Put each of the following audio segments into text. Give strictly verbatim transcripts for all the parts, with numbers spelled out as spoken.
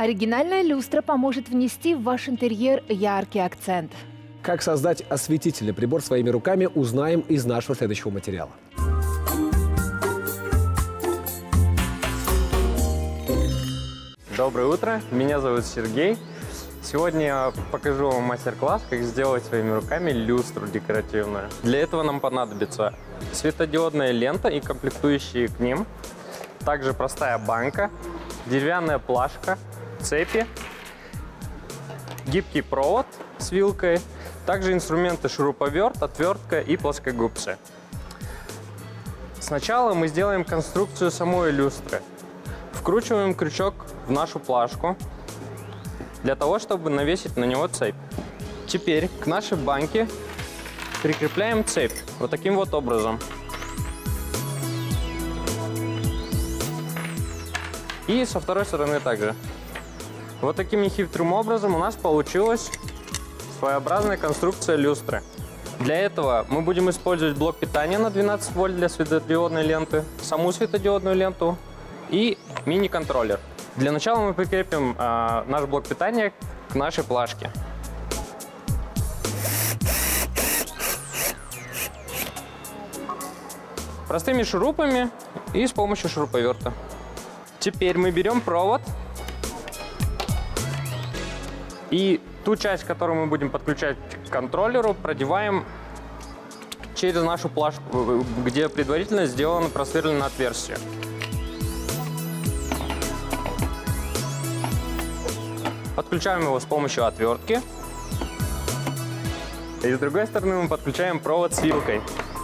Оригинальная люстра поможет внести в ваш интерьер яркий акцент. Как создать осветительный прибор своими руками, узнаем из нашего следующего материала. Доброе утро, меня зовут Сергей. Сегодня я покажу вам мастер-класс, как сделать своими руками люстру декоративную. Для этого нам понадобится светодиодная лента и комплектующие к ним, также простая банка, деревянная плашка, цепи, гибкий провод с вилкой, также инструменты шуруповерт, отвертка и плоскогубцы. Сначала мы сделаем конструкцию самой люстры. Вкручиваем крючок в нашу плашку для того, чтобы навесить на него цепь. Теперь к нашей банке прикрепляем цепь вот таким вот образом. И со второй стороны также. Вот таким нехитрым образом у нас получилась своеобразная конструкция люстры. Для этого мы будем использовать блок питания на двенадцать вольт для светодиодной ленты, саму светодиодную ленту и мини-контроллер. Для начала мы прикрепим э, наш блок питания к нашей плашке. Простыми шурупами и с помощью шуруповерта. Теперь мы берем провод и ту часть, которую мы будем подключать к контроллеру, продеваем через нашу плашку, где предварительно сделано просверленное отверстие. Подключаем его с помощью отвертки. И с другой стороны мы подключаем провод с вилкой.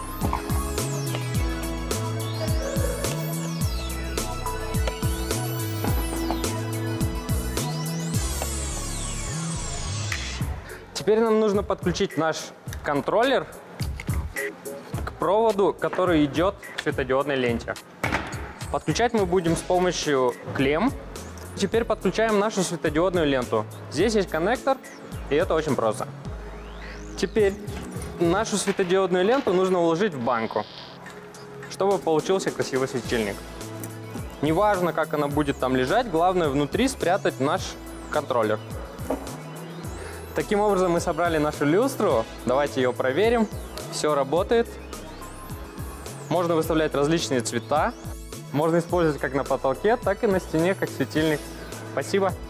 Теперь нам нужно подключить наш контроллер к проводу, который идет к светодиодной ленте. Подключать мы будем с помощью клемм. Теперь подключаем нашу светодиодную ленту. Здесь есть коннектор, и это очень просто. Теперь нашу светодиодную ленту нужно уложить в банку, чтобы получился красивый светильник. Неважно, как она будет там лежать, главное внутри спрятать наш контроллер. Таким образом мы собрали нашу люстру. Давайте ее проверим. Все работает. Можно выставлять различные цвета. Можно использовать как на потолке, так и на стене, как светильник. Спасибо.